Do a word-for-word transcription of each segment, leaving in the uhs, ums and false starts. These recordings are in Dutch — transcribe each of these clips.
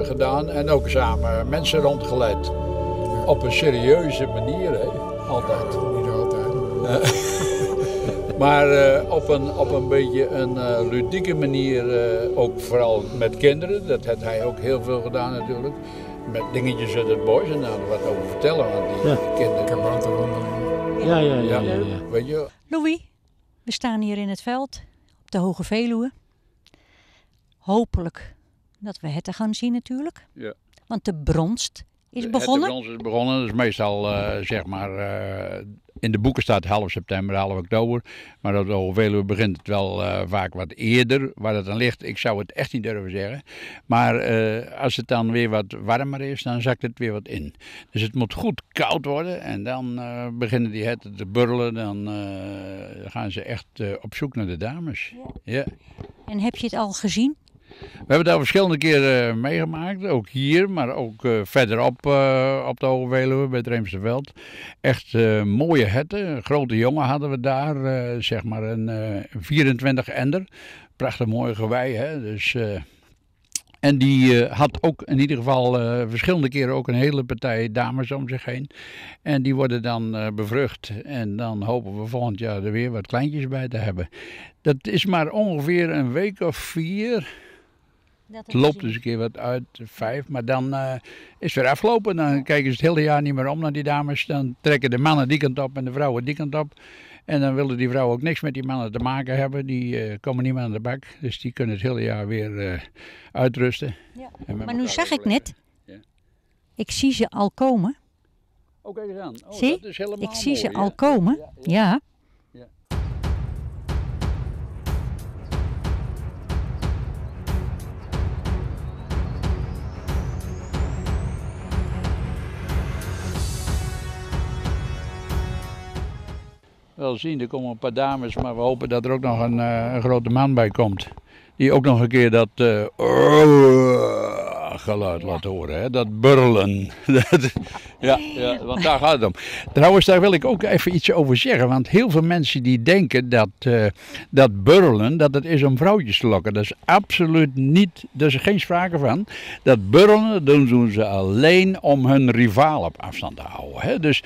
gedaan en ook samen mensen rondgeleid. Op een serieuze manier, hè? Altijd. Niet altijd. Maar uh, op, een, op een beetje een uh, ludieke manier, uh, ook vooral met kinderen. Dat heeft hij ook heel veel gedaan natuurlijk. Met dingetjes uit het bos en daar wat over vertellen. Want die Ja. kinderen... Kabouterwandeling. Ja, ja, ja, ja, ja. Weet je? Louis, we staan hier in het veld op de Hoge Veluwe. Hopelijk dat we herten gaan zien natuurlijk. Ja. Want de bronst is Het begonnen. brons is begonnen. Dat is meestal uh, zeg maar uh, in de boeken staat half september, half oktober. Maar op de Hoge Veluwe begint het wel uh, vaak wat eerder. Waar het dan ligt, ik zou het echt niet durven zeggen. Maar uh, als het dan weer wat warmer is, dan zakt het weer wat in. Dus het moet goed koud worden en dan uh, beginnen die herten te burrelen. Dan uh, gaan ze echt uh, op zoek naar de dames. Ja. Ja. En heb je het al gezien? We hebben het al verschillende keren uh, meegemaakt, ook hier, maar ook uh, verderop uh, op de Hoge Veluwe bij het Reemsterveld. Echt uh, mooie herten, een grote jongen hadden we daar, uh, zeg maar een uh, vierentwintig ender. Prachtig mooi gewei, hè. Dus, uh, en die uh, had ook in ieder geval uh, verschillende keren ook een hele partij dames om zich heen. En die worden dan uh, bevrucht en dan hopen we volgend jaar er weer wat kleintjes bij te hebben. Dat is maar ongeveer een week of vier. Dat Het loopt dus een keer wat uit, vijf, maar dan uh, is het weer afgelopen. Dan kijken ze het hele jaar niet meer om naar die dames. Dan trekken de mannen die kant op en de vrouwen die kant op. En dan willen die vrouwen ook niks met die mannen te maken hebben. Die uh, komen niet meer aan de bak. Dus die kunnen het hele jaar weer uh, uitrusten. Ja. Maar nu zag ik net, Ja. ik zie ze al komen. Oh, kijk eens aan. Oh, Zie? dat is helemaal Ik zie ze mooi, al ja. komen. Ja, ja. Ja. Wel zien, er komen een paar dames, maar we hopen dat er ook nog een, uh, een grote man bij komt. Die ook nog een keer dat uh, geluid laat horen, hè? Dat burrelen. Dat, ja, ja, want daar gaat het om. Trouwens, daar wil ik ook even iets over zeggen. Want heel veel mensen die denken dat, uh, dat burrelen, dat het is om vrouwtjes te lokken. Dat is absoluut niet, daar is geen sprake van. Dat burrelen, dat doen ze alleen om hun rivaal op afstand te houden. Hè? Dus...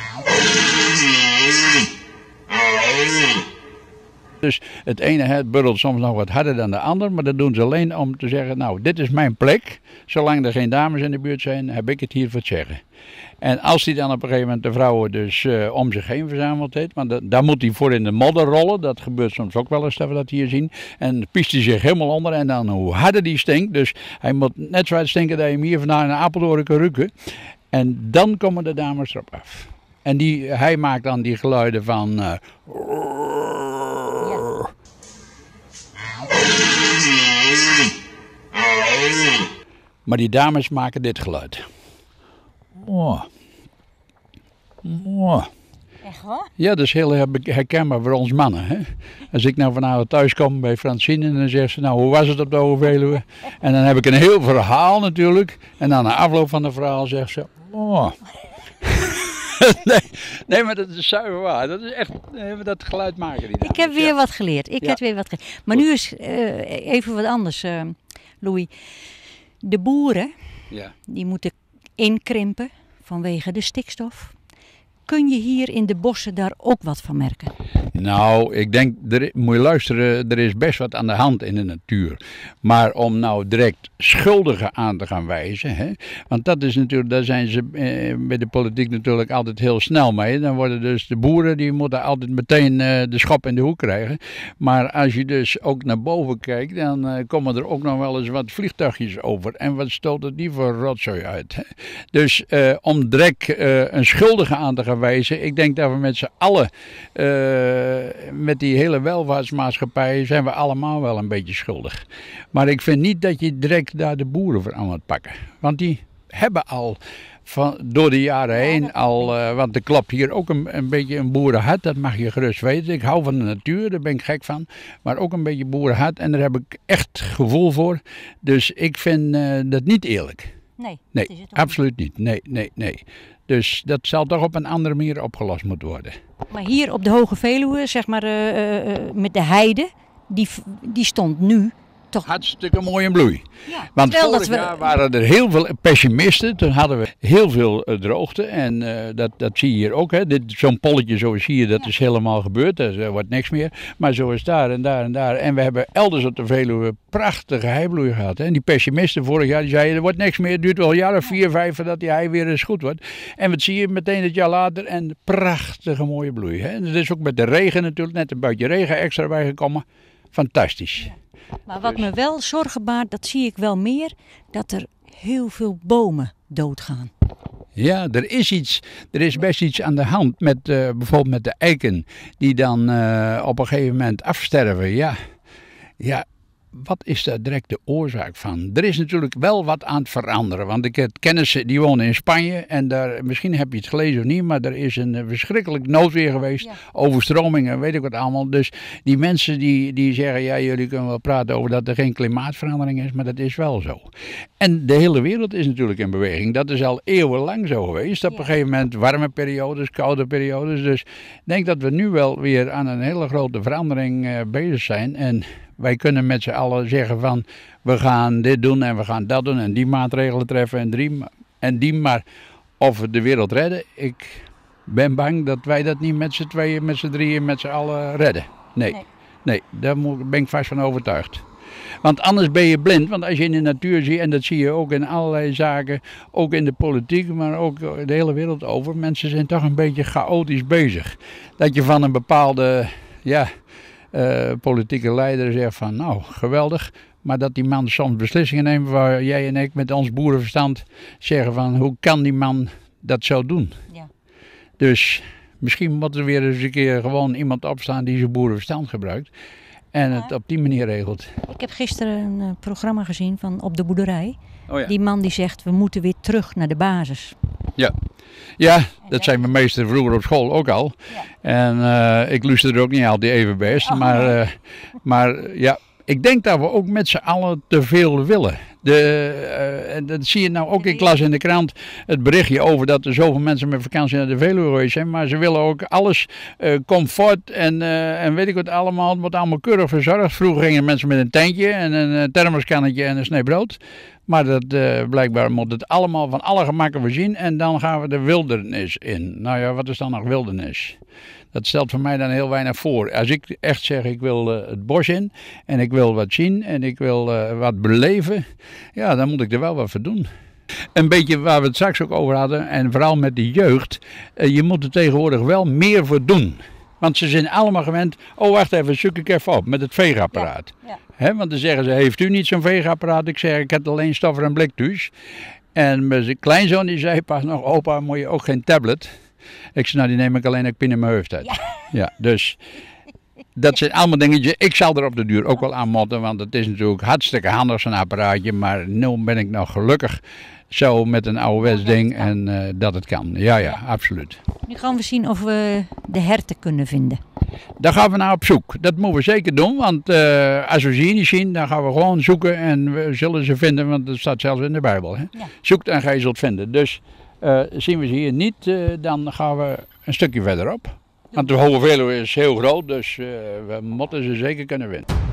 Dus het ene het burrelt soms nog wat harder dan de ander, maar dat doen ze alleen om te zeggen, nou dit is mijn plek, zolang er geen dames in de buurt zijn, heb ik het hier voor het zeggen. En als hij dan op een gegeven moment de vrouwen dus uh, om zich heen verzameld heeft, want da daar moet hij voor in de modder rollen, dat gebeurt soms ook wel eens dat we dat hier zien, en piest hij zich helemaal onder en dan hoe harder die stinkt, dus hij moet net zo hard stinken dat je hem hier vandaan in Apeldoorn kan ruiken, en dan komen de dames erop af. En die, hij maakt dan die geluiden van... Uh, maar die dames maken dit geluid. Oh. Oh. Echt waar? Ja, dat is heel herkenbaar voor ons mannen. Hè? Als ik nou vanavond thuis kom bij Francine en dan zegt ze, nou hoe was het op de Hoge Veluwe? En dan heb ik een heel verhaal natuurlijk. En dan na afloop van het verhaal zegt ze, oh... nee, nee, maar dat is zuiver waar. Dat is echt, dat geluid maken die dames. Ik heb weer ja. wat geleerd. Ik Ja. heb weer wat geleerd. Maar Goed. nu is uh, even wat anders, uh, Louis. De boeren, Ja. die moeten inkrimpen vanwege de stikstof. Kun je hier in de bossen daar ook wat van merken? Nou, ik denk, er, moet je luisteren, er is best wat aan de hand in de natuur. Maar om nou direct schuldigen aan te gaan wijzen, hè, want dat is natuurlijk, daar zijn ze eh, bij de politiek natuurlijk altijd heel snel mee. Dan worden dus de boeren, die moeten altijd meteen eh, de schop in de hoek krijgen. Maar als je dus ook naar boven kijkt, dan eh, komen er ook nog wel eens wat vliegtuigjes over. En wat stoten die voor rotzooi uit. Hè? Dus eh, om direct eh, een schuldige aan te gaan wijzen, ik denk dat we met z'n allen... Uh, met die hele welvaartsmaatschappij zijn we allemaal wel een beetje schuldig. Maar ik vind niet dat je direct daar de boeren voor aan moet pakken. Want die hebben al van, door de jaren heen ja, al, uh, want er klopt hier ook een, een beetje een boerenhart, dat mag je gerust weten. Ik hou van de natuur, daar ben ik gek van. Maar ook een beetje boerenhart en daar heb ik echt gevoel voor. Dus ik vind uh, dat niet eerlijk. Nee, nee dat is het absoluut niet. Nee, nee, nee. Dus dat zal toch op een andere manier opgelost moeten worden. Maar hier op de Hoge Veluwe, zeg maar uh, uh, met de heide, die, die stond nu toch. Hartstikke mooi in bloei. Ja. Want Terwijl vorig dat we- jaar waren er heel veel pessimisten. Toen hadden we heel veel uh, droogte. En uh, dat, dat zie je hier ook. Hè. Dit, zo'n polletje zo zie je, dat Ja. is helemaal gebeurd. Er wordt niks meer. Maar zo is daar en daar en daar. En we hebben elders op de Veluwe prachtige heibloei gehad. Hè. En die pessimisten vorig jaar die zeiden er wordt niks meer. Het duurt wel een jaar of vier, vijf voordat die hei weer eens goed wordt. En wat zie je meteen het jaar later. En prachtige mooie bloei. Hè. En dat is ook met de regen natuurlijk. Net een buitje regen extra bijgekomen. Fantastisch. Maar wat me wel zorgen baart, dat zie ik wel meer, dat er heel veel bomen doodgaan. Ja, er is iets, er is best iets aan de hand met uh, bijvoorbeeld met de eiken die dan uh, op een gegeven moment afsterven. Ja, ja, wat is daar direct de oorzaak van? Er is natuurlijk wel wat aan het veranderen, want ik heb kennissen die wonen in Spanje en daar, misschien heb je het gelezen of niet, maar er is een uh, verschrikkelijk noodweer geweest, Ja. overstromingen, weet ik wat allemaal. Dus die mensen die, die zeggen, ja jullie kunnen wel praten over dat er geen klimaatverandering is, maar dat is wel zo. En de hele wereld is natuurlijk in beweging. Dat is al eeuwenlang zo geweest. Op Ja. een gegeven moment warme periodes, koude periodes. Dus ik denk dat we nu wel weer aan een hele grote verandering uh, bezig zijn. En wij kunnen met z'n allen zeggen van we gaan dit doen en we gaan dat doen en die maatregelen treffen en die, en die. Maar of we de wereld redden, ik ben bang dat wij dat niet met z'n tweeën, met z'n drieën, met z'n allen redden. Nee, Nee. nee, daar moet- ben ik vast van overtuigd. Want anders ben je blind, want als je in de natuur ziet, en dat zie je ook in allerlei zaken, ook in de politiek, maar ook de hele wereld over, mensen zijn toch een beetje chaotisch bezig. Dat je van een bepaalde, ja, uh, politieke leider zegt van, nou, geweldig, maar dat die man soms beslissingen neemt waar jij en ik met ons boerenverstand zeggen van, hoe kan die man dat zo doen? Ja. Dus misschien moet er weer eens een keer gewoon iemand opstaan die zijn boerenverstand gebruikt. En het op die manier regelt. Ik heb gisteren een uh, programma gezien van Op de Boerderij. Oh ja. Die man die zegt, we moeten weer terug naar de basis. Ja. Ja, dat zijn mijn meester vroeger op school ook al. Ja. En uh, ik luister er ook niet altijd even best. Oh, maar, nee. uh, maar ja, ik denk dat we ook met z'n allen te veel willen. De, uh, en dat zie je nou ook. Ik las in de krant het berichtje over dat er zoveel mensen met vakantie naar de Veluwe geweest zijn. Maar ze willen ook alles, uh, comfort en, uh, en weet ik wat allemaal. Het wordt allemaal keurig verzorgd. Vroeger gingen mensen met een tentje en een uh, thermoskannetje en een snee brood. Maar dat, uh, blijkbaar moet het allemaal van alle gemakken voorzien. En dan gaan we de wildernis in. Nou ja, wat is dan nog wildernis? Dat stelt voor mij dan heel weinig voor. Als ik echt zeg, ik wil uh, het bos in en ik wil wat zien en ik wil uh, wat beleven, ja, dan moet ik er wel wat voor doen. Een beetje waar we het straks ook over hadden, en vooral met de jeugd, uh, je moet er tegenwoordig wel meer voor doen. Want ze zijn allemaal gewend, oh wacht even, zoek ik even op met het veegapparaat. Ja, ja. He, want dan zeggen ze, heeft u niet zo'n veegapparaat? Ik zeg, ik heb alleen stoffer en blik thuis. En mijn kleinzoon die zei pas nog, opa, moet je ook geen tablet? Ik zei, nou die neem ik alleen ook in mijn hoofd uit. Ja. Ja, dus dat zijn allemaal dingetjes. Ik zal er op de duur ook wel aan motten, want het is natuurlijk hartstikke handig zo'n apparaatje. Maar nu ben ik nog gelukkig zo met een ouderwets ding en uh, dat het kan. Ja, ja, absoluut. Nu gaan we zien of we de herten kunnen vinden. Daar gaan we naar op zoek. Dat moeten we zeker doen, want uh, als we ze hier niet zien, dan gaan we gewoon zoeken en we zullen ze vinden, want dat staat zelfs in de Bijbel. Hè? Ja. Zoekt en gij zult vinden. Dus uh, zien we ze hier niet, uh, dan gaan we een stukje verderop. Want de Hoge Veluwe is heel groot, dus uh, we moeten ze zeker kunnen vinden.